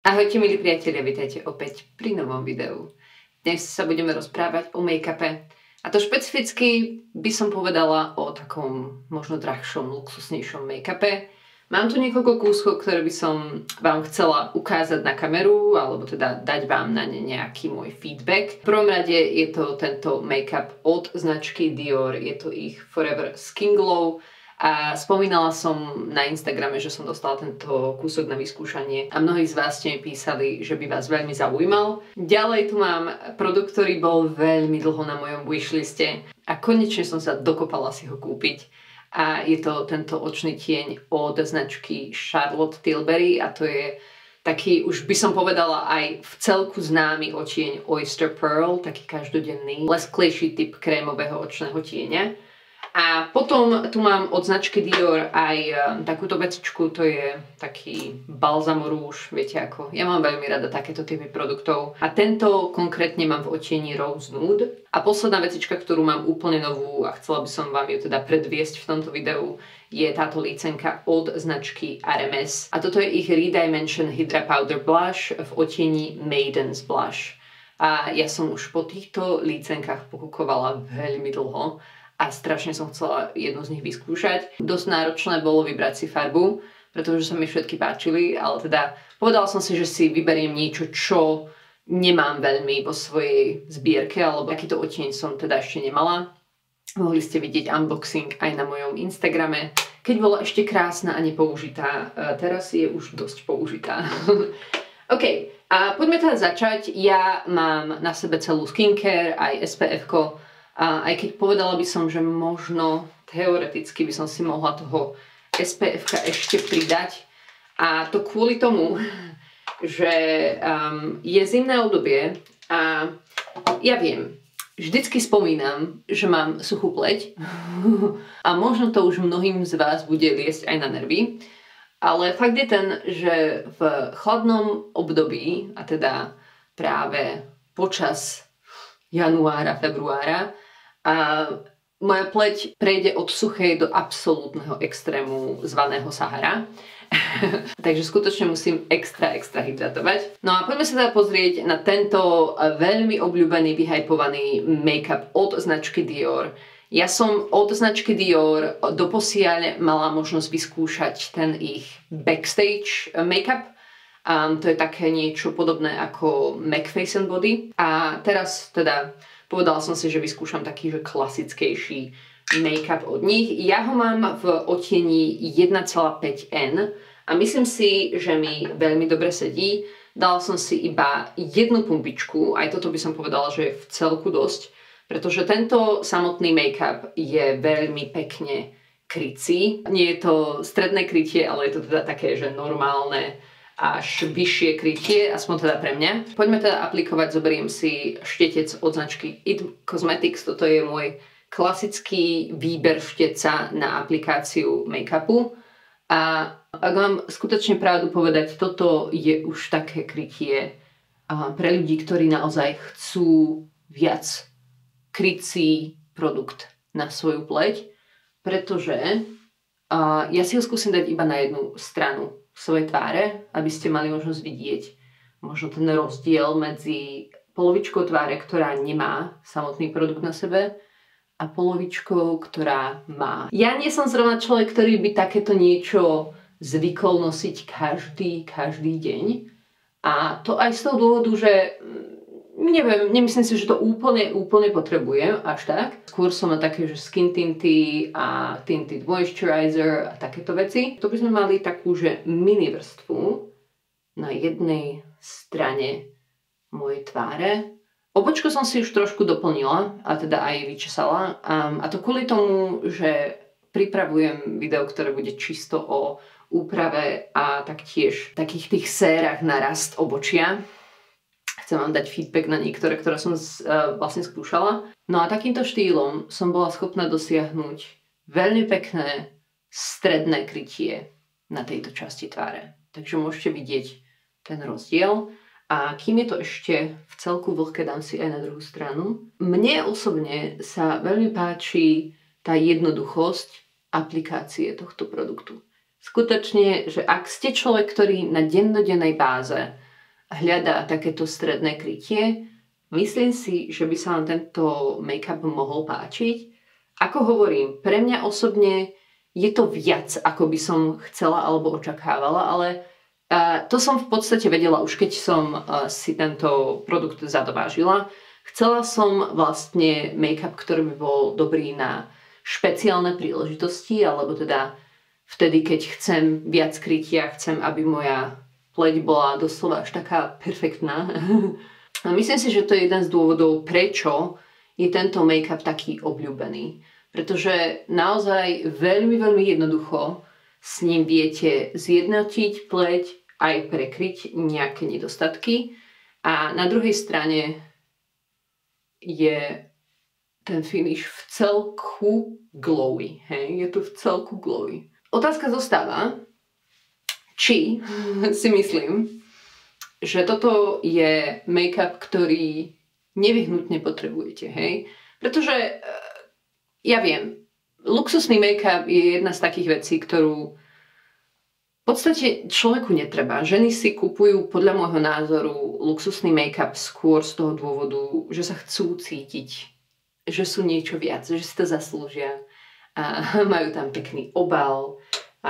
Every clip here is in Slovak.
Ahojte milí priatelia, vítajte opäť pri novom videu. Dnes sa budeme rozprávať o make-upe. A to špecificky by som povedala o takom možno drahšom, luxusnejšom make-upe. Mám tu niekoľko kúskov, ktoré by som vám chcela ukázať na kameru, alebo teda dať vám na ne nejaký môj feedback. V prvom rade je to tento make-up od značky Dior, je to ich Forever Skin Glow. A spomínala som na Instagrame, že som dostala tento kúsok na vyskúšanie a mnohí z vás ste mi písali, že by vás veľmi zaujímal. Ďalej tu mám produkt, ktorý bol veľmi dlho na mojom wishliste a konečne som sa dokopala si ho kúpiť. A je to tento očný tieň od značky Charlotte Tilbury a to je taký, už by som povedala, aj v celku známy odtieň Oyster Pearl, taký každodenný, lesklejší typ krémového očného tieňa. A potom tu mám od značky Dior aj takúto vecičku, to je taký balzam rúž, viete ako. Ja mám veľmi rada takéto typy produktov. A tento konkrétne mám v odtieni Rose Nude. A posledná vecička, ktorú mám úplne novú a chcela by som vám ju teda predviesť v tomto videu, je táto lícenka od značky RMS. A toto je ich Redimension Hydra Powder Blush v odtieni Maiden's Blush. A ja som už po týchto lícenkách pokúkovala veľmi dlho. A strašne som chcela jednu z nich vyskúšať. Dosť náročné bolo vybrať si farbu, pretože sa mi všetky páčili, ale teda povedala som si, že si vyberiem niečo, čo nemám veľmi vo svojej zbierke, alebo takýto odtieň som teda ešte nemala. Mohli ste vidieť unboxing aj na mojom Instagrame, keď bola ešte krásna a nepoužitá. Teraz je už dosť použitá. OK, a poďme teda začať. Ja mám na sebe celú skincare, aj SPF-ko. A aj keď povedala by som, že možno teoreticky by som si mohla toho SPF-ka ešte pridať. A to kvôli tomu, že je zimné obdobie a ja viem, vždycky spomínam, že mám suchú pleť a možno to už mnohým z vás bude liesť aj na nervy. Ale fakt je ten, že v chladnom období, a teda práve počas januára, februára, a moja pleť prejde od suchej do absolútneho extrému zvaného Sahara. Takže skutočne musím extra hydratovať. No a poďme sa teda pozrieť na tento veľmi obľúbený, vyhypovaný make-up od značky Dior. Ja som od značky Dior doposiaľ mala možnosť vyskúšať ten ich backstage make-up. To je také niečo podobné ako MAC Face and Body. A teraz teda povedala som si, že vyskúšam taký že klasickejší make-up od nich. Ja ho mám v odtieni 1,5N a myslím si, že mi veľmi dobre sedí. Dala som si iba jednu pumpičku, aj toto by som povedala, že je v celku dosť, pretože tento samotný make-up je veľmi pekne krycí. Nie je to stredné krytie, ale je to teda také, že normálne až vyššie krytie, aspoň teda pre mňa. Poďme teda aplikovať, zoberiem si štetec od značky IT Cosmetics. Toto je môj klasický výber šteca na aplikáciu make-upu. A ak mám skutočne pravdu povedať, toto je už také krytie pre ľudí, ktorí naozaj chcú viac krycí produkt na svoju pleť, pretože ja si ho skúsim dať iba na jednu stranu svojej tváre, aby ste mali možnosť vidieť možno ten rozdiel medzi polovičkou tváre, ktorá nemá samotný produkt na sebe a polovičkou, ktorá má. Ja nie som zrovna človek, ktorý by takéto niečo zvykol nosiť každý deň. A to aj z toho dôvodu, že neviem, nemyslím si, že to úplne potrebujem až tak. Skôr som na také, že skin tinty a tinted moisturizer a takéto veci. To by sme mali takú, že mini vrstvu na jednej strane mojej tváre. Obočko som si už trošku doplnila a teda aj vyčesala. A to kvôli tomu, že pripravujem video, ktoré bude čisto o úprave a taktiež takých tých sérach na rast obočia. Chcem vám dať feedback na niektoré, ktoré som vlastne skúšala. No a takýmto štýlom som bola schopná dosiahnuť veľmi pekné stredné krytie na tejto časti tváre. Takže môžete vidieť ten rozdiel. A kým je to ešte v celku vlhké, dám si aj na druhú stranu. Mne osobne sa veľmi páči tá jednoduchosť aplikácie tohto produktu. Skutočne, že ak ste človek, ktorý na dennodennej báze hľadá takéto stredné krytie, myslím si, že by sa vám tento make-up mohol páčiť. Ako hovorím, pre mňa osobne je to viac, ako by som chcela alebo očakávala, ale to som v podstate vedela už keď som si tento produkt zadovážila. Chcela som vlastne make-up, ktorý by bol dobrý na špeciálne príležitosti, alebo teda vtedy, keď chcem viac krytia, chcem, aby moja pleť bola doslova až taká perfektná. A myslím si, že to je jeden z dôvodov, prečo je tento make-up taký obľúbený. Pretože naozaj veľmi, veľmi jednoducho s ním viete zjednotiť pleť, aj prekryť nejaké nedostatky. A na druhej strane je ten finish v celku glowy. Hej? Je to v celku glowy. Otázka zostáva, či si myslím, že toto je make-up, ktorý nevyhnutne potrebujete. Hej? Pretože ja viem, luxusný make-up je jedna z takých vecí, ktorú v podstate človeku netreba. Ženy si kupujú podľa môjho názoru luxusný make-up skôr z toho dôvodu, že sa chcú cítiť, že sú niečo viac, že si to zaslúžia a majú tam pekný obal.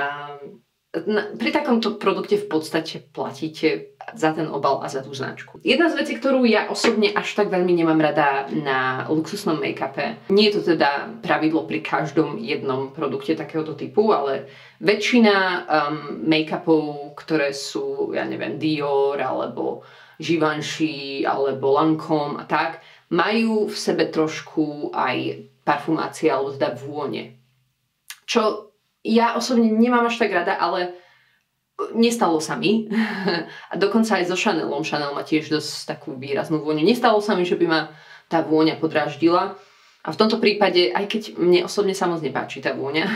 Pri takomto produkte v podstate platíte za ten obal a za tú značku. Jedna z vecí, ktorú ja osobne až tak veľmi nemám rada na luxusnom make-upe, nie je to teda pravidlo pri každom jednom produkte takéhoto typu, ale väčšina make-upov, ktoré sú, ja neviem, Dior alebo Givenchy alebo Lancôme a tak, majú v sebe trošku aj parfumácie alebo teda vône. Čo ja osobne nemám až tak rada, ale nestalo sa mi. A dokonca aj so Chanelom. Chanel má tiež dosť takú výraznú vôňu. Nestalo sa mi, že by ma tá vôňa podráždila. A v tomto prípade, aj keď mne osobne sa moc nepáči tá vôňa,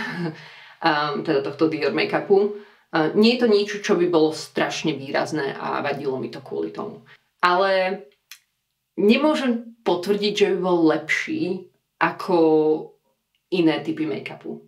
teda tohto Dior make-upu, nie je to niečo, čo by bolo strašne výrazné a vadilo mi to kvôli tomu. Ale nemôžem potvrdiť, že by bol lepší ako iné typy make-upu.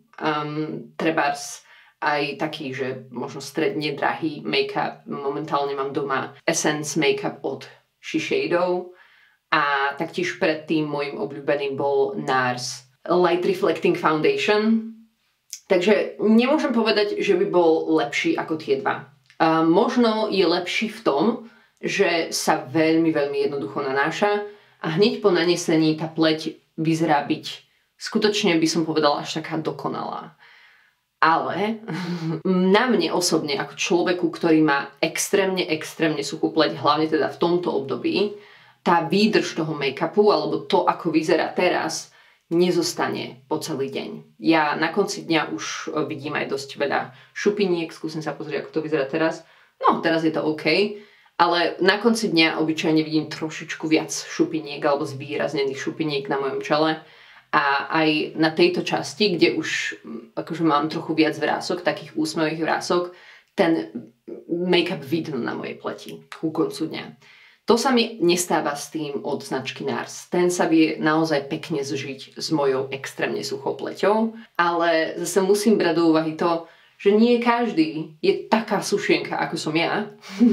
Trebárs aj taký, že možno stredne drahý make-up. Momentálne mám doma Essence make-up od Shiseido a taktiež predtým môjim obľúbeným bol NARS Light Reflecting Foundation. Takže nemôžem povedať, že by bol lepší ako tie dva. Možno je lepší v tom, že sa veľmi, veľmi jednoducho nanáša a hneď po nanesení tá pleť vyzerá byť skutočne, by som povedala, až taká dokonalá. Ale na mne osobne, ako človeku, ktorý má extrémne, extrémne suchú pleť, hlavne teda v tomto období, tá výdrž toho make-upu, alebo to, ako vyzerá teraz, nezostane po celý deň. Ja na konci dňa už vidím aj dosť veľa šupiniek, skúsim sa pozrieť, ako to vyzerá teraz. No, teraz je to OK, ale na konci dňa obyčajne vidím trošičku viac šupiniek alebo zvýraznených šupiniek na mojom čele. A aj na tejto časti, kde už akože mám trochu viac vrások, takých úsmevých vrások, ten make-up vidno na mojej pleti ku koncu dňa. To sa mi nestáva s tým od značky NARS. Ten sa vie naozaj pekne zžiť s mojou extrémne suchou pleťou, ale zase musím brať do úvahy to, že nie každý je taká sušienka, ako som ja.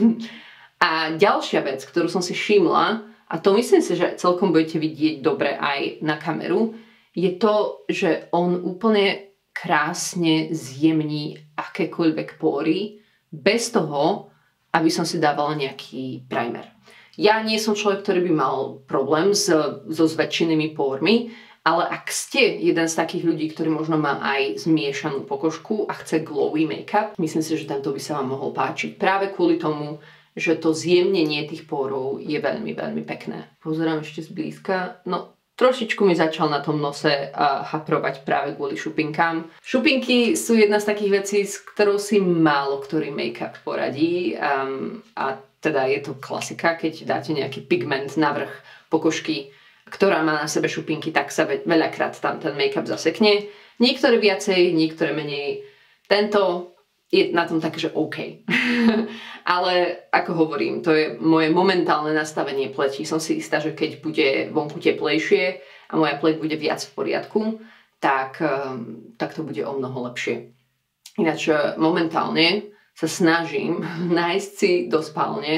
A ďalšia vec, ktorú som si všimla, a to myslím si, že celkom budete vidieť dobre aj na kameru, je to, že on úplne krásne zjemní akékoľvek pory bez toho, aby som si dávala nejaký primer. Ja nie som človek, ktorý by mal problém so zväčšenými pórmi, ale ak ste jeden z takých ľudí, ktorý možno má aj zmiešanú pokožku a chce glowy make-up, myslím si, že tento by sa vám mohol páčiť práve kvôli tomu, že to zjemnenie tých pórov je veľmi, veľmi pekné. Pozerám ešte zblízka. No, trošičku mi začal na tom nose haprovať práve kvôli šupinkám. Šupinky sú jedna z takých vecí, s ktorou si málo ktorý make-up poradí. A teda je to klasika, keď dáte nejaký pigment na vrch pokožky, ktorá má na sebe šupinky, tak sa veľakrát tam ten make-up zasekne. Niektoré viacej, niektoré menej. Tento je na tom také, že OK. Ale ako hovorím, to je moje momentálne nastavenie pleti. Som si istá, že keď bude vonku teplejšie a moja pleť bude viac v poriadku, tak to bude o mnoho lepšie. Ináč momentálne sa snažím nájsť si do spálne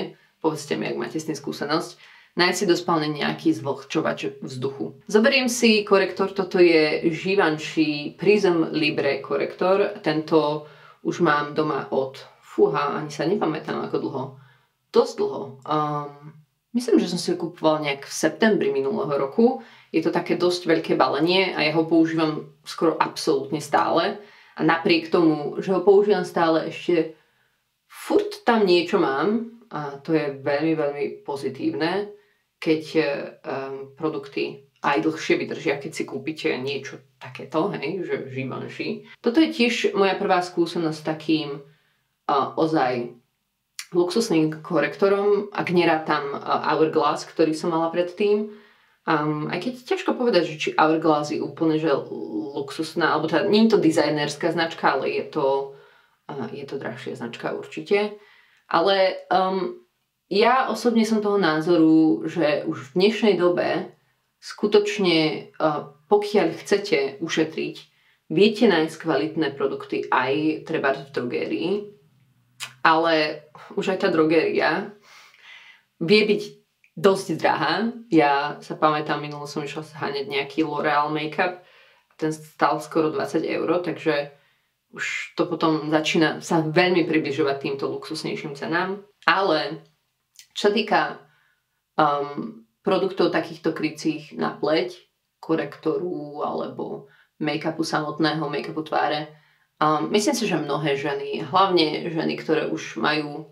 povedzte mi, ak máte s tým skúsenosť, nájsť si do spálne nejaký zvlhčovač vzduchu. Zoberiem si korektor, toto je Givenchy Prism Libre korektor. Tento už mám doma od, fúha, ani sa nepamätám ako dlho. Dosť dlho. Myslím, že som si ho kupoval nejak v septembri minulého roku. Je to také dosť veľké balenie a ja ho používam skoro absolútne stále. A napriek tomu, že ho používam stále, ešte furt tam niečo mám a to je veľmi, veľmi pozitívne, keď produkty aj dlhšie vydržia, keď si kúpite niečo takéto, hej, že Givenchy. Toto je tiež moja prvá skúsenosť s takým ozaj luxusným korektorom, ak nerátam Hourglass, ktorý som mala predtým. Aj keď ťažko povedať, že či Hourglass je úplne že luxusná, alebo teda nie je to dizajnerská značka, ale je to drahšia značka určite. Ale ja osobne som toho názoru, že už v dnešnej dobe skutočne, pokiaľ chcete ušetriť, viete nájsť kvalitné produkty aj treba v drogérii, ale už aj tá drogéria vie byť dosť drahá. Ja sa pamätám, minulo som išla zháňať nejaký L'Oreal make-up. Ten stál skoro 20 €, takže už to potom začína sa veľmi približovať týmto luxusnejším cenám. Ale čo sa týka produktov takýchto krycích na pleť, korektoru alebo make-upu samotného, make-upu tváre, myslím si, že mnohé ženy, hlavne ženy, ktoré už majú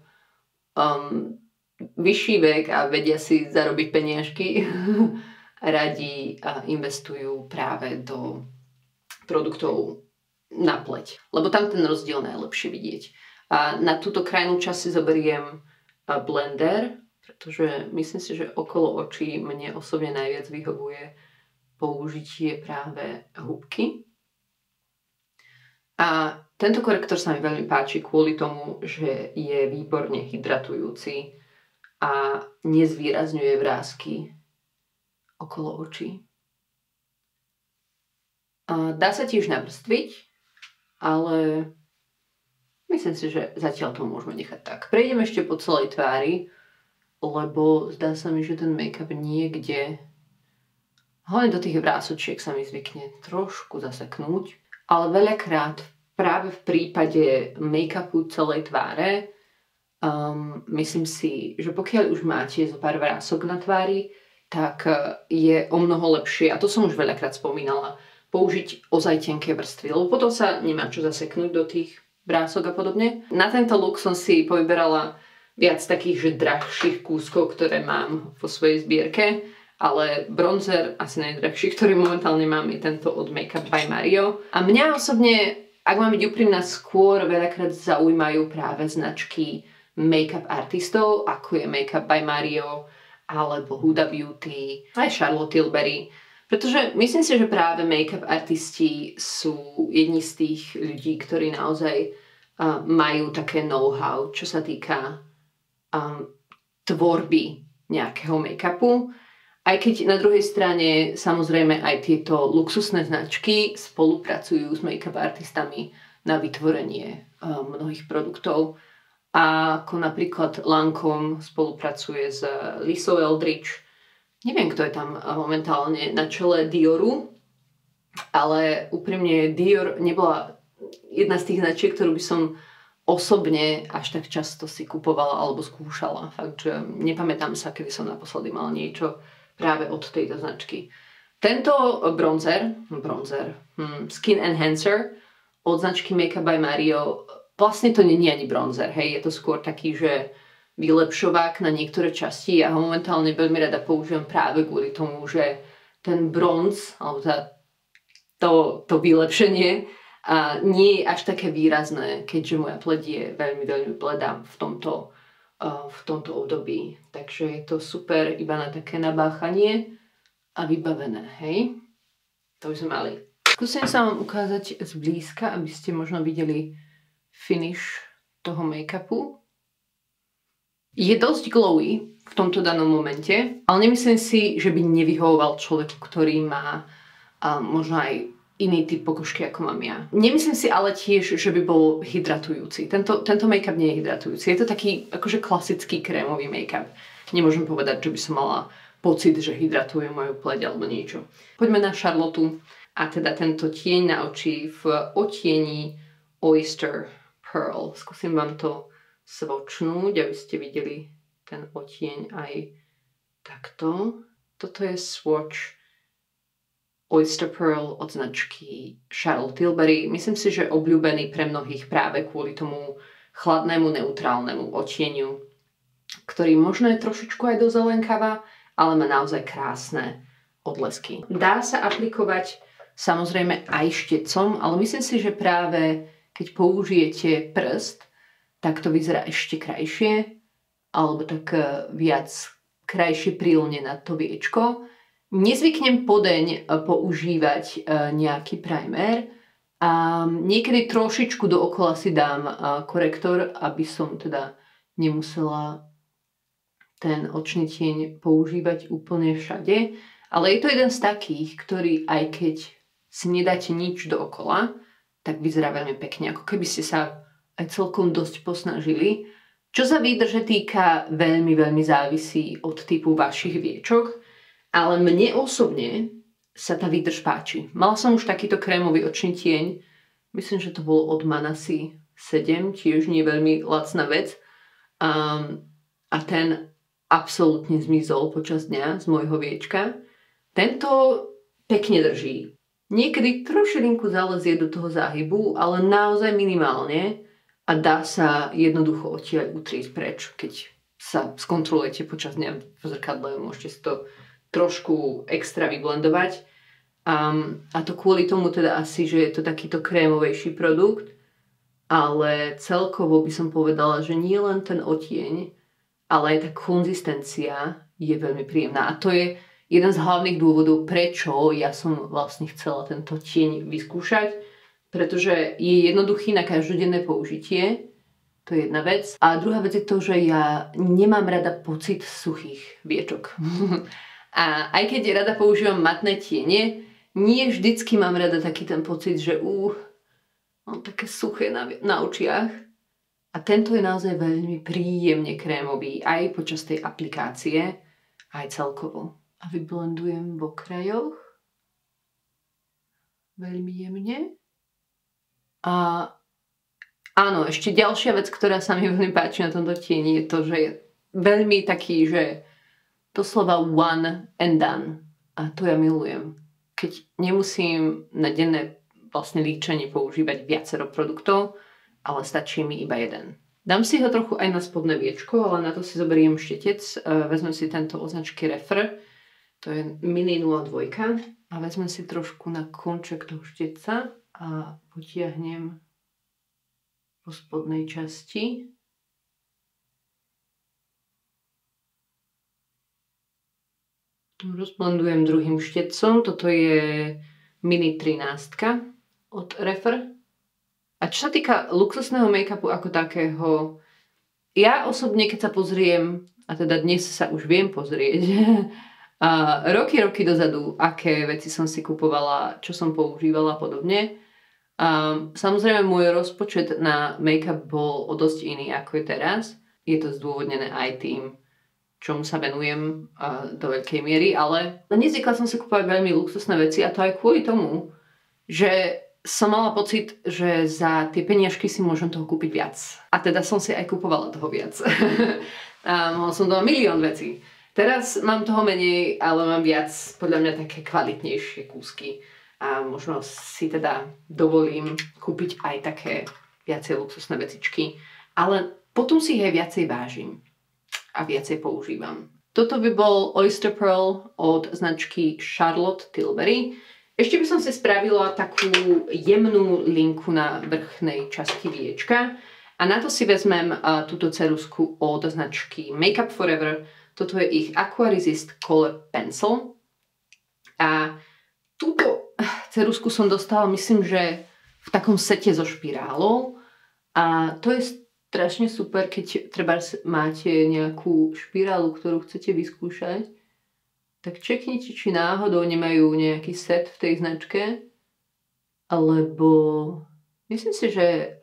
vyšší vek a vedia si zarobiť peniažky, radi investujú práve do produktov na pleť. Lebo tam ten rozdiel najlepšie vidieť. A na túto krajnú časť si zoberiem blender, pretože myslím si, že okolo očí mne osobne najviac vyhovuje použitie práve húbky. A tento korektor sa mi veľmi páči kvôli tomu, že je výborne hydratujúci a nezvýrazňuje vrásky okolo očí. A dá sa tiež navrstviť, ale myslím si, že zatiaľ to môžeme nechať tak. Prejdem ešte po celej tvári, lebo zdá sa mi, že ten make-up niekde, hlavne do tých vrásočiek sa mi zvykne trošku zaseknúť, ale veľakrát práve v prípade make-upu celej tváre myslím si, že pokiaľ už máte zo pár vrások na tvári, tak je o mnoho lepšie, a to som už veľakrát spomínala, použiť ozaj tenké vrstvy, lebo potom sa nemá čo zaseknúť do tých vrások a podobne. Na tento look som si povyberala viac takých, že drahších kúskov, ktoré mám vo svojej zbierke, ale bronzer asi najdrahší, ktorý momentálne mám, je tento od Makeup by Mario. A mňa osobne, ak mám byť úprimná, skôr veľakrát zaujímajú práve značky make-up artistov, ako je Makeup by Mario, alebo Huda Beauty, aj Charlotte Tilbury. Pretože myslím si, že práve make-up artisti sú jedni z tých ľudí, ktorí naozaj majú také know-how, čo sa týka tvorby nejakého make-upu. Aj keď na druhej strane samozrejme aj tieto luxusné značky spolupracujú s make-up artistami na vytvorenie mnohých produktov. A ako napríklad Lancome spolupracuje s Lisou Eldridge. Neviem, kto je tam momentálne na čele Dioru, ale úprimne Dior nebola jedna z tých značiek, ktorú by som osobne až tak často si kupovala alebo skúšala. Fakt, že nepamätám sa, kedy som naposledy mala niečo práve od tejto značky. Tento bronzer Skin Enhancer od značky Makeup by Mario, vlastne to nie je ani bronzer, hej, je to skôr taký, že vylepšovák na niektoré časti. Ja ho momentálne veľmi rada používam práve kvôli tomu, že ten bronz, alebo to vylepšenie nie je až také výrazné, keďže moja pleť je veľmi, veľmi bledá v tomto období. Takže je to super iba na také nabáchanie a vybavené, hej. To by sme mali. Skúsim sa vám ukázať zblízka, aby ste možno videli finish toho make-upu. Je dosť glowy v tomto danom momente, ale nemyslím si, že by nevyhovoval človeku, ktorý má možno aj iný typ pokožky, ako mám ja. Nemyslím si ale tiež, že by bol hydratujúci. Tento make-up nie je hydratujúci. Je to taký akože klasický krémový make-up. Nemôžem povedať, že by som mala pocit, že hydratuje moju pleť alebo niečo. Poďme na Charlotte a teda tento tieň na oči v odtieni Oyster Pearl. Skúsim vám to svočnúť, aby ste videli ten odtieň aj takto. Toto je swatch Oyster Pearl od značky Charlotte Tilbury. Myslím si, že obľúbený pre mnohých práve kvôli tomu chladnému, neutrálnemu odtieniu, ktorý možno je trošičku aj do zelenkava, ale má naozaj krásne odlesky. Dá sa aplikovať samozrejme aj štecom, ale myslím si, že práve keď použijete prst, tak to vyzerá ešte krajšie, alebo tak viac krajšie prílne na to viečko. Nezvyknem podeň používať nejaký primer a niekedy trošičku dookola si dám korektor, aby som teda nemusela ten očný tieň používať úplne všade. Ale je to jeden z takých, ktorý aj keď si nedáte nič dookola, tak vyzerá veľmi pekne, ako keby ste sa aj celkom dosť posnažili. Čo sa výdrže týka, veľmi, veľmi závisí od typu vašich viečok. Ale mne osobne sa tá výdrž páči. Mala som už takýto krémový očný tieň. Myslím, že to bolo od Manasy 7, tiež nie veľmi lacná vec. A ten absolútne zmizol počas dňa z môjho viečka. Tento pekne drží. Niekedy trošilinku zalezie do toho záhybu, ale naozaj minimálne a dá sa jednoducho odtiaľ utrieť preč. Keď sa skontrolujete počas dňa v zrkadle, môžete si to trošku extra vyblendovať. A to kvôli tomu teda asi, že je to takýto krémovejší produkt, ale celkovo by som povedala, že nie len ten odtieň, ale aj tá konzistencia je veľmi príjemná. A to je jeden z hlavných dôvodov, prečo ja som vlastne chcela tento tieň vyskúšať, pretože je jednoduchý na každodenné použitie, to je jedna vec. A druhá vec je to, že ja nemám rada pocit suchých viečok. A aj keď rada používam matné tiene, nie vždycky mám rada taký ten pocit, že mám také suché na očiach. A tento je naozaj veľmi príjemne krémový aj počas tej aplikácie, aj celkovo. A vyblendujem v okrajoch. Veľmi jemne. A áno, ešte ďalšia vec, ktorá sa mi veľmi páči na tomto tieni, je to, že je veľmi taký, že doslova one and done. A to ja milujem. Keď nemusím na denné vlastne líčenie používať viacero produktov, ale stačí mi iba jeden. Dám si ho trochu aj na spodné viečko, ale na to si zoberiem štetec. Vezmem si tento od značky Refer. To je Mini 02. A vezmem si trošku na konček toho štetca a potiahnem po spodnej časti. Rozblendujem druhým štetcom. Toto je Mini 13 od Refer. A čo sa týka luxusného make-upu ako takého, ja osobne, keď sa pozriem, a teda dnes sa už viem pozrieť, roky dozadu, aké veci som si kupovala, čo som používala a podobne. Samozrejme, môj rozpočet na make-up bol o dosť iný, ako je teraz. Je to zdôvodnené aj tým, čomu sa venujem do veľkej miery, ale nezvykla som si kúpovať veľmi luxusné veci a to aj kvôli tomu, že som mala pocit, že za tie peniažky si môžem toho kúpiť viac. A teda som si aj kupovala toho viac. Mala som toho milión vecí. Teraz mám toho menej, ale mám viac, podľa mňa, také kvalitnejšie kúsky. A možno si teda dovolím kúpiť aj také viacej luxusné vecičky. Ale potom si ich aj viacej vážim a viacej používam. Toto by bol Oyster Pearl od značky Charlotte Tilbury. Ešte by som si spravila takú jemnú linku na vrchnej časti viečka a na to si vezmem túto ceruzku od značky Make Up For Ever. Toto je ich Aqua Resist Color Pencil a túto ceruzku som dostala, myslím, že v takom sete so špirálou a to je strašne super, keď treba máte nejakú špirálu, ktorú chcete vyskúšať, tak čeknite, či náhodou nemajú nejaký set v tej značke lebo myslím si, že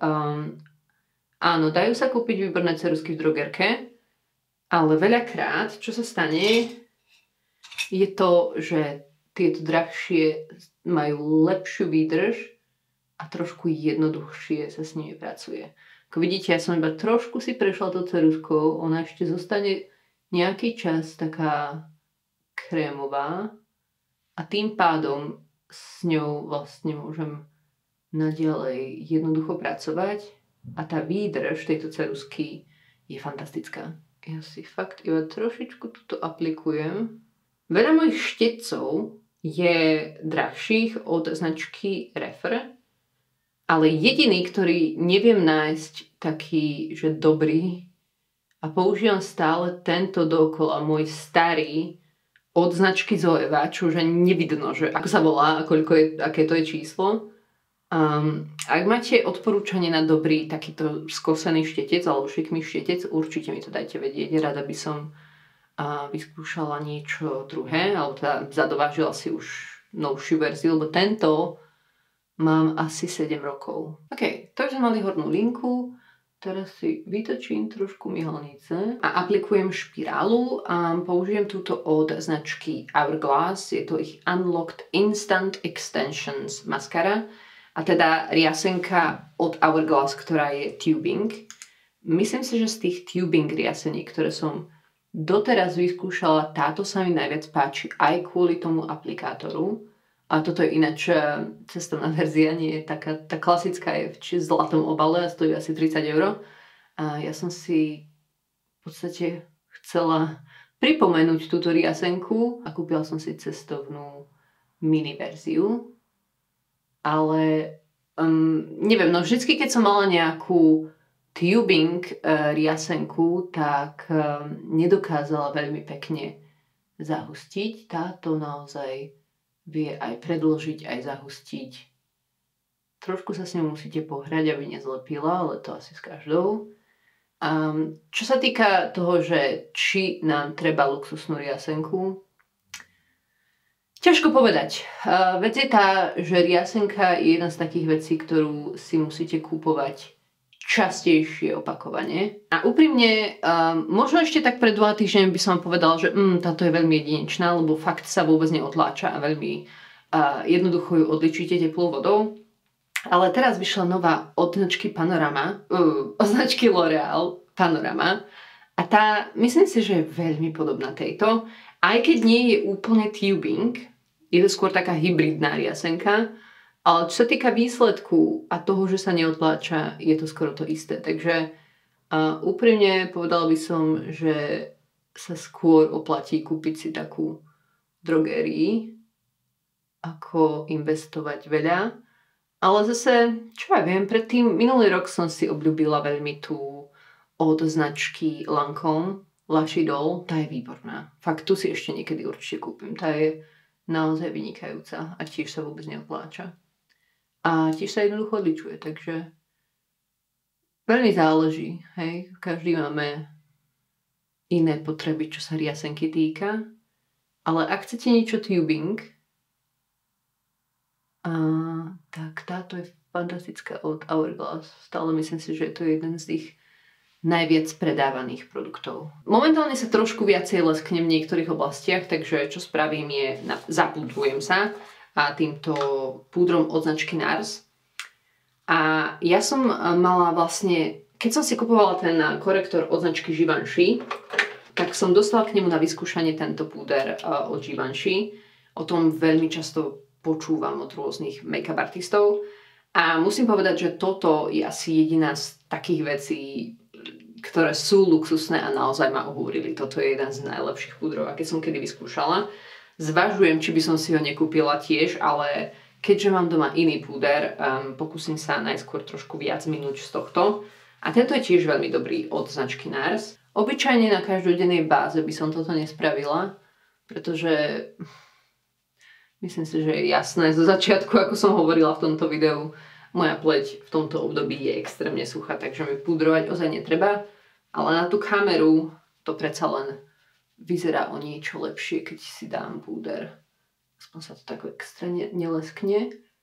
áno, dajú sa kúpiť výborné ceruzky v drogerke, ale veľakrát, čo sa stane, je to, že tieto drahšie majú lepšiu výdrž a trošku jednoduchšie sa s nimi pracuje. Ako vidíte, ja som iba trošku si prešla tou ceruzkou, ona ešte zostane nejaký čas taká krémová a tým pádom s ňou vlastne môžem naďalej jednoducho pracovať a tá výdrž tejto ceruzky je fantastická. Ja si fakt iba trošičku tuto aplikujem. Veľa mojich štetcov je drahších od značky Refer, ale jediný, ktorý neviem nájsť taký, že dobrý a používam stále tento dookola, môj starý od značky Zoeva, čo už ani nevidno, že ako sa volá a aké to je číslo. Ak máte odporúčanie na dobrý takýto skosený štetec alebo šikmý štetec, určite mi to dajte vedieť. Rada by som vyskúšala niečo druhé, alebo teda zadovážila si už novšiu verziu, lebo tento mám asi 7 rokov. OK, to už sme mali hornú linku. Teraz si vytočím trošku myhalnice a aplikujem špirálu a použijem túto od značky Hourglass. Je to ich Unlocked Instant Extensions maskara a teda riasenka od Hourglass, ktorá je tubing. Myslím si, že z tých tubing riasení, ktoré som doteraz vyskúšala, táto sa mi najviac páči aj kvôli tomu aplikátoru. A toto je ináč cestovná verzia, nie je taká, tá klasická je v zlatom obale a stojí asi 30 €. A ja som si v podstate chcela pripomenúť túto riasenku a kúpila som si cestovnú mini verziu. Ale neviem, no vždycky, keď som mala nejakú tubing riasenku, tak nedokázala veľmi pekne zahustiť. Táto naozaj vie aj predĺžiť, aj zahustiť. Trošku sa s ňou musíte pohrať, aby nezlepila, ale to asi s každou. Čo sa týka toho, že či nám treba luxusnú riasenku, ťažko povedať. Vec je tá, že riasenka je jedna z takých vecí, ktorú si musíte kúpovať častejšie opakovane. A úprimne, možno ešte tak pred 2 týždňami by som vám povedala, že táto je veľmi jedinečná, lebo fakt sa vôbec neotláča a veľmi jednoducho ju odličíte teplou vodou. Ale teraz vyšla nová od značky Panorama, od značky L'Oréal Panorama a tá, myslím si, že je veľmi podobná tejto, aj keď nie je úplne tubing, je to skôr taká hybridná riasenka. Ale čo sa týka výsledku a toho, že sa neodpláča, je to skoro to isté. Takže úprimne povedala by som, že sa skôr oplatí kúpiť si takú drogérii, ako investovať veľa. Ale zase, čo ja viem, predtým minulý rok som si obľúbila veľmi tú od značky Lancôme La Chidol. Tá je výborná. Fakt, tu si ešte niekedy určite kúpim. Tá je naozaj vynikajúca a tiež sa vôbec neodpláča. A tiež sa jednoducho odličuje, takže veľmi záleží, hej. Každý máme iné potreby, čo sa riasenky týka. Ale ak chcete niečo tubing, tak táto je fantastická od Hourglass. Stále myslím si, že je to jeden z tých najviac predávaných produktov. Momentálne sa trošku viacej lesknem v niektorých oblastiach, takže čo spravím je, zapudrujem sa a týmto púdrom od značky NARS. A ja som mala vlastne, keď som si kupovala ten korektor od značky Givenchy, tak som dostala k nemu na vyskúšanie tento púder od Givenchy. O tom veľmi často počúvam od rôznych make-up artistov. A musím povedať, že toto je asi jediná z takých vecí, ktoré sú luxusné a naozaj ma ohúrili. Toto je jeden z najlepších púdrov, aké som kedy vyskúšala. Zvažujem, či by som si ho nekúpila tiež, ale keďže mám doma iný púder, pokúsim sa najskôr trošku viac minúť z tohto. A tento je tiež veľmi dobrý od značky NARS. Obyčajne na každodennej báze by som toto nespravila, pretože myslím si, že je jasné zo začiatku, ako som hovorila v tomto videu, moja pleť v tomto období je extrémne suchá, takže mi púdrovať ozaj netreba. Ale na tú kameru to predsa len vyzerá o niečo lepšie, keď si dám púder. Aspoň sa to tak extra neleskne.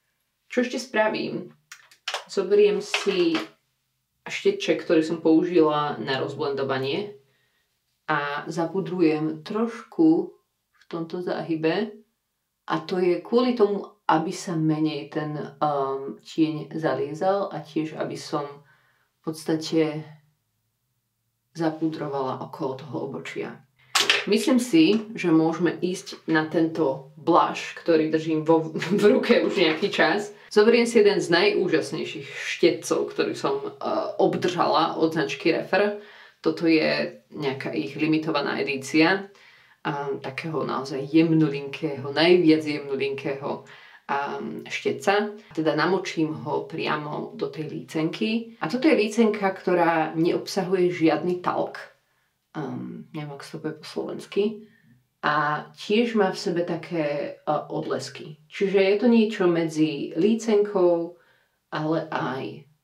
Čo ešte spravím? Zoberiem si šteček, ktorý som použila na rozblendovanie a zapudrujem trošku v tomto záhybe a to je kvôli tomu, aby sa menej ten tieň zaliezal a tiež aby som v podstate zapudrovala okolo toho obočia. Myslím si, že môžeme ísť na tento blush, ktorý držím v ruke už nejaký čas. Zoberiem si jeden z najúžasnejších štecov, ktorý som obdržala od značky Refer. Toto je nejaká ich limitovaná edícia takého naozaj jemnulinkého, najviac jemnulinkého šteca. Teda namočím ho priamo do tej lícenky. A toto je lícenka, ktorá neobsahuje žiadny talk. Neviem, ako sa to povie po slovensky. A tiež má v sebe také odlesky. Čiže je to niečo medzi lícenkou, ale aj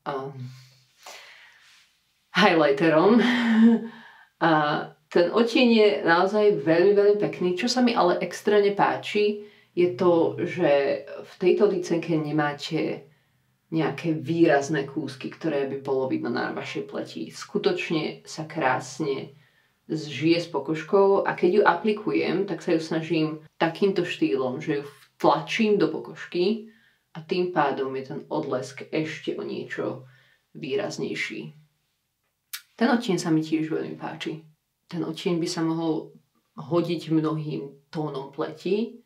highlighterom. A ten odtieň je naozaj veľmi, veľmi pekný. Čo sa mi ale extrémne páči, je to, že v tejto lícenke nemáte nejaké výrazné kúsky, ktoré by bolo vidno na vašej pleti. Skutočne sa krásne zžije s pokožkou a keď ju aplikujem, tak sa ju snažím takýmto štýlom, že ju tlačím do pokožky a tým pádom je ten odlesk ešte o niečo výraznejší. Ten odtieň sa mi tiež veľmi páči. Ten odtieň by sa mohol hodiť mnohým tónom pleti.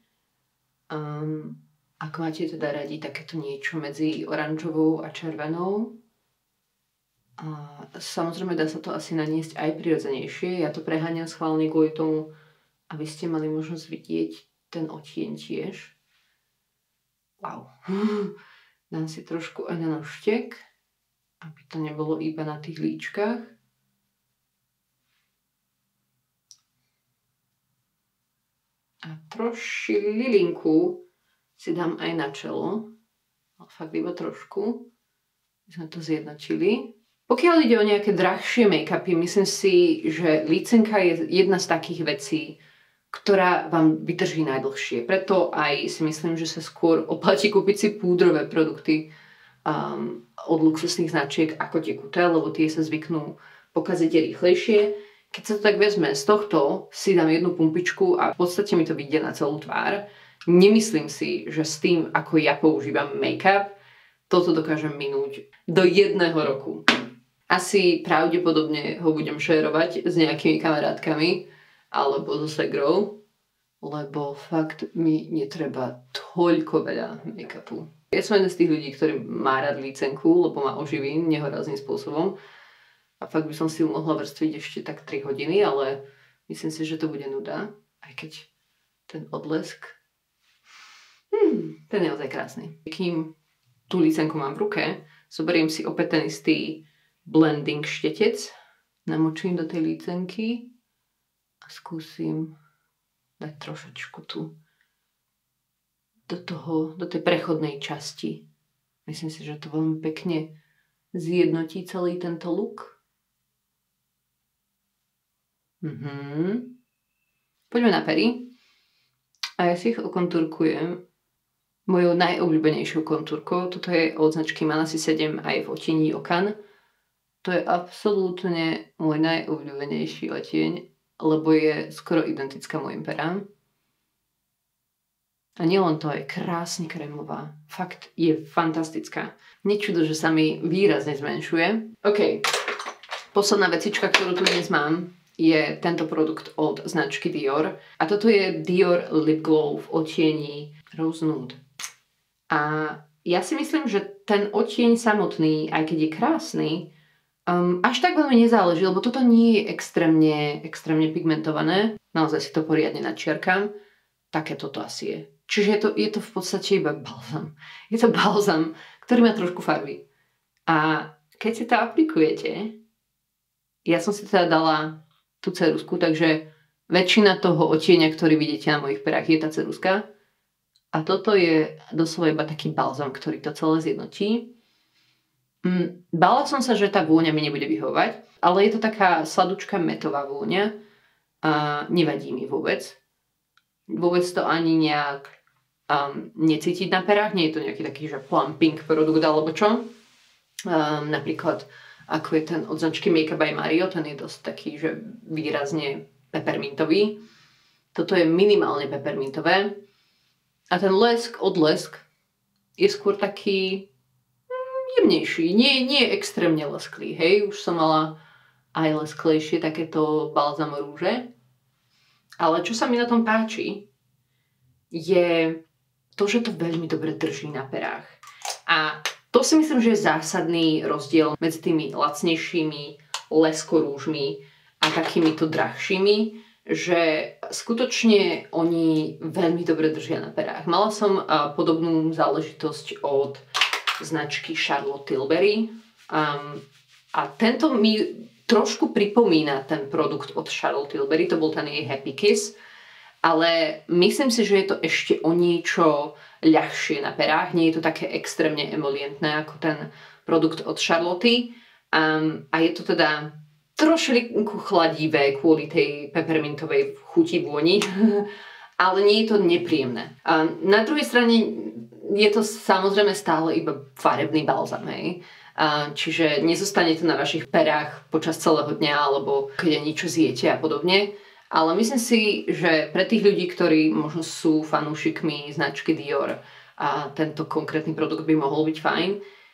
Ak máte teda radi takéto niečo medzi oranžovou a červenou, a samozrejme dá sa to asi naniesť aj prirodzenejšie. Ja to preháňam schválne kvôli tomu, aby ste mali možnosť vidieť ten odtieň tiež. Wow. Dám si trošku aj na nožtek, aby to nebolo iba na tých líčkach. A troši lilinku si dám aj na čelo. Fakt iba trošku. My sme to zjednotili. Pokiaľ ide o nejaké drahšie make-upy, myslím si, že lícenka je jedna z takých vecí, ktorá vám vydrží najdlhšie. Preto aj si myslím, že sa skôr oplatí kúpiť si púdrové produkty od luxusných značiek ako tekuté, lebo tie sa zvyknú pokaziť rýchlejšie. Keď sa to tak vezme, z tohto si dám jednu pumpičku a v podstate mi to vyjde na celú tvár. Nemyslím si, že s tým, ako ja používam make-up, toto dokážem minúť do 1 roku. Asi pravdepodobne ho budem šerovať s nejakými kamarátkami alebo so segrou, lebo fakt mi netreba toľko veľa make-upu. Ja som jeden z tých ľudí, ktorý má rád lícenku, lebo ma oživí nehorázným spôsobom. A fakt by som si ju mohla vrstviť ešte tak 3 hodiny, ale myslím si, že to bude nuda. Aj keď ten odlesk, ten je naozaj krásny. Kým tú lícenku mám v ruke, zoberiem si opäť ten istý blending štetec, namočím do tej lícenky a skúsim dať trošičku tu do tej prechodnej časti. Myslím si, že to veľmi pekne zjednotí celý tento look. Poďme na pery. A ja si ich okontúrkujem mojou najobľúbenejšou kontúrkou. Toto je od značky Manasy 7 aj v odtieni Okan. To je absolútne môj najobľúbenejší odtieň, lebo je skoro identická mojim perám. A nielen to, je krásne krémová. Fakt je fantastická. Nečudo, že sa mi výrazne zmenšuje. OK. Posledná vecička, ktorú tu dnes mám, je tento produkt od značky Dior. A toto je Dior Lip Glow v odtieni Rose Nude. A ja si myslím, že ten odtieň samotný, aj keď je krásny, až tak veľmi nezáleží, lebo toto nie je extrémne pigmentované. Naozaj si to poriadne načiarkam. Také toto asi je. Čiže je to v podstate iba balzam. Je to balzam, ktorý má trošku farby. A keď si to aplikujete, ja som si teda dala tú ceruzku, takže väčšina toho odtieňa, ktorý vidíte na mojich perách, je tá ceruska. A toto je doslova iba taký balzam, ktorý to celé zjednotí. Bála som sa, že tá vôňa mi nebude vyhovať, ale je to taká sladučká metová vôňa a nevadí mi vôbec. Vôbec to ani nejak necítiť na perách. Nie je to nejaký taký, že plumping produkt alebo čo. Napríklad ako je ten od značky Makeup by Mario, ten je dosť taký, že výrazne peppermintový. Toto je minimálne peppermintové. A ten lesk od Lesk je skôr taký jemnejší. Nie extrémne lesklý, hej. Už som mala aj lesklejšie takéto balzam rúže. Ale čo sa mi na tom páči, je to, že to veľmi dobre drží na perách. A to si myslím, že je zásadný rozdiel medzi tými lacnejšími leskorúžmi a takýmito drahšími, že skutočne oni veľmi dobre držia na perách. Mala som podobnú záležitosť od značky Charlotte Tilbury a tento mi trošku pripomína ten produkt od Charlotte Tilbury, to bol ten jej Happy Kiss, ale myslím si, že je to ešte o niečo ľahšie na perách. Nie je to také extrémne emolientné ako ten produkt od Charlotte. A je to teda trošku chladivé kvôli tej peppermintovej chuti vôni, ale nie je to nepríjemné. Na druhej strane je to samozrejme stále iba farebný balzam, hej. Čiže nezostane to na vašich perách počas celého dňa alebo keď niečo zjete a podobne. Ale myslím si, že pre tých ľudí, ktorí možno sú fanúšikmi značky Dior a tento konkrétny produkt by mohol byť fajn.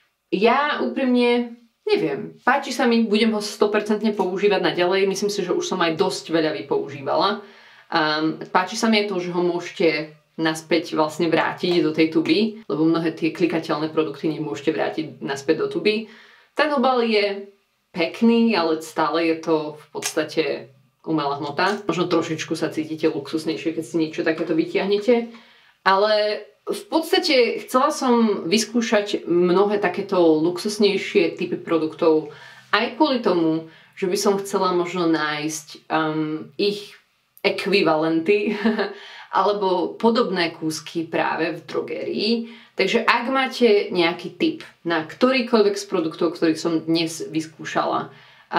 Ja úprimne neviem, páči sa mi, budem ho 100% používať naďalej, myslím si, že už som aj dosť veľa vypoužívala. Páči sa mi aj to, že ho môžete naspäť vlastne vrátiť do tej tuby, lebo mnohé tie klikateľné produkty nemôžete vrátiť naspäť do tuby. Ten obal je pekný, ale stále je to v podstate umelá hmota. Možno trošičku sa cítite luxusnejšie, keď si niečo takéto vytiahnete. Ale v podstate chcela som vyskúšať mnohé takéto luxusnejšie typy produktov aj kvôli tomu, že by som chcela možno nájsť ich ekvivalenty alebo podobné kúsky práve v drogérii. Takže ak máte nejaký tip na ktorýkoľvek z produktov, ktorých som dnes vyskúšala,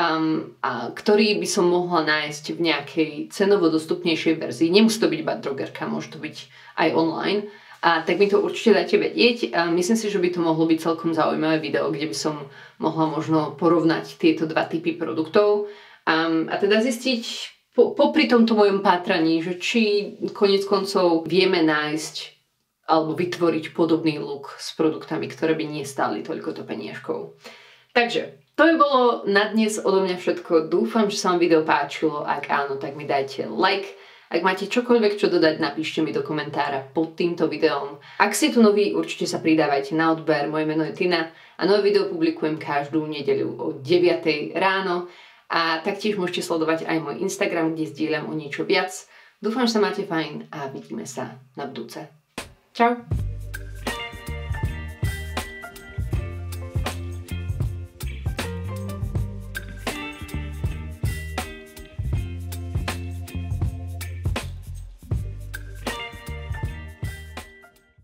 a ktorý by som mohla nájsť v nejakej cenovo dostupnejšej verzii. Nemusí to byť iba drogerka, môže to byť aj online. Tak mi to určite dajte vedieť. Myslím si, že by to mohlo byť celkom zaujímavé video, kde by som mohla možno porovnať tieto dva typy produktov a teda zistiť popri tomto mojom pátraní, že či koniec koncov vieme nájsť alebo vytvoriť podobný look s produktami, ktoré by nestáli toľkoto peniažkov. Takže to by bolo na dnes odo mňa všetko. Dúfam, že sa vám video páčilo. Ak áno, tak mi dajte like. Ak máte čokoľvek čo dodať, napíšte mi do komentára pod týmto videom. Ak ste tu noví, určite sa pridávajte na odber. Moje meno je Tina a nové video publikujem každú nedeľu o 9 ráno. A taktiež môžete sledovať aj môj Instagram, kde zdieľam o niečo viac. Dúfam, že sa máte fajn a vidíme sa na budúce. Čau!